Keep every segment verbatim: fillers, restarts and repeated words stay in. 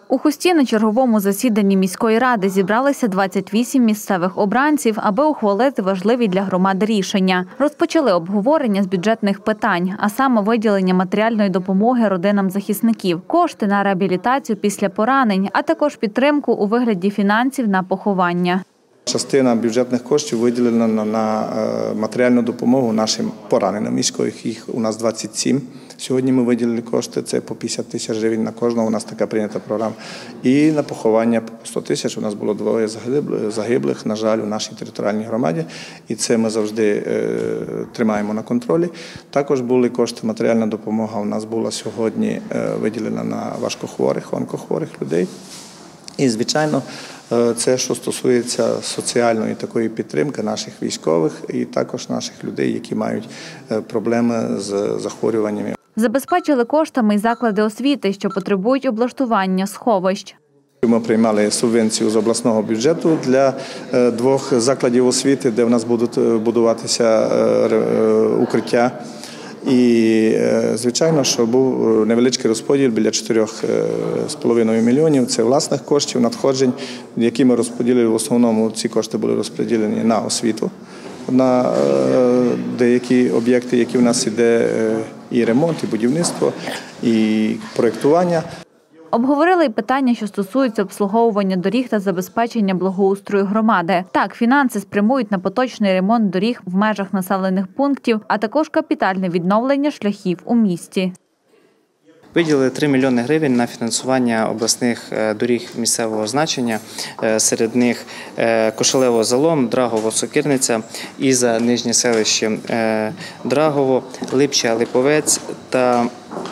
У Хусті на черговому засіданні міської ради зібралися двадцять вісім місцевих обранців, аби ухвалити важливі для громади рішення. Розпочали обговорення з бюджетних питань, а саме виділення матеріальної допомоги родинам захисників, кошти на реабілітацію після поранень, а також підтримку у вигляді фінансів на поховання. Частина бюджетних коштів виділена на матеріальну допомогу нашим пораненим військових. Їх у нас двадцять сім. Сьогодні ми виділили кошти, це по п'ятдесят тисяч гривень на кожного, у нас така прийнята програма. І на поховання по сто тисяч, у нас було двоє загиблих, на жаль, у нашій територіальній громаді. І це ми завжди тримаємо на контролі. Також були кошти, матеріальна допомога у нас була сьогодні виділена на важкохворих, онкохворих людей. І, звичайно, це, що стосується соціальної такої підтримки наших військових і також наших людей, які мають проблеми з захворюваннями. Забезпечили коштами й заклади освіти, що потребують облаштування сховищ. Ми приймали субвенцію з обласного бюджету для двох закладів освіти, де в нас будуть будуватися укриття. І, звичайно, що був невеличкий розподіл біля чотирьох з половиною мільйонів. Це власних коштів, надходжень, які ми розподілили. В основному ці кошти були розподілені на освіту, на деякі об'єкти, які в нас іде і ремонт, і будівництво, і проєктування. Обговорили й питання, що стосуються обслуговування доріг та забезпечення благоустрою громади. Так, фінанси спрямують на поточний ремонт доріг в межах населених пунктів, а також капітальне відновлення шляхів у місті. Виділили три мільйони гривень на фінансування обласних доріг місцевого значення. Серед них Кошелево – Залом, Драгово – Сокирниця, Іза – Нижнє селище Драгово, Липча – Липовець та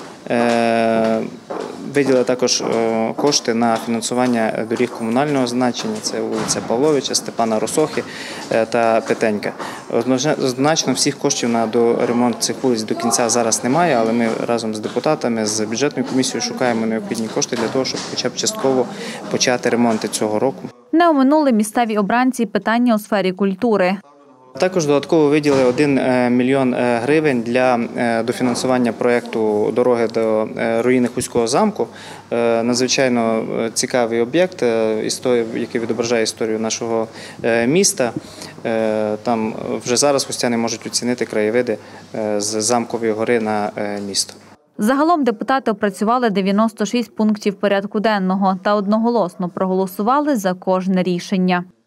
виділили також кошти на фінансування доріг комунального значення. Це вулиця Павловича, Степана Росохи та Петенька. Однозначно всіх коштів на ремонт цих вулиць до кінця зараз немає, але ми разом з депутатами, з бюджетною комісією шукаємо необхідні кошти для того, щоб хоча б частково почати ремонти цього року. Не оминули місцеві обранці питання у сфері культури. Також додатково виділили один мільйон гривень для дофінансування проєкту дороги до руїни Хуського замку. Надзвичайно цікавий об'єкт, який відображає історію нашого міста. Там вже зараз хустяни можуть оцінити краєвиди з Замкової гори на місто. Загалом депутати опрацювали дев'яносто шість пунктів порядку денного та одноголосно проголосували за кожне рішення.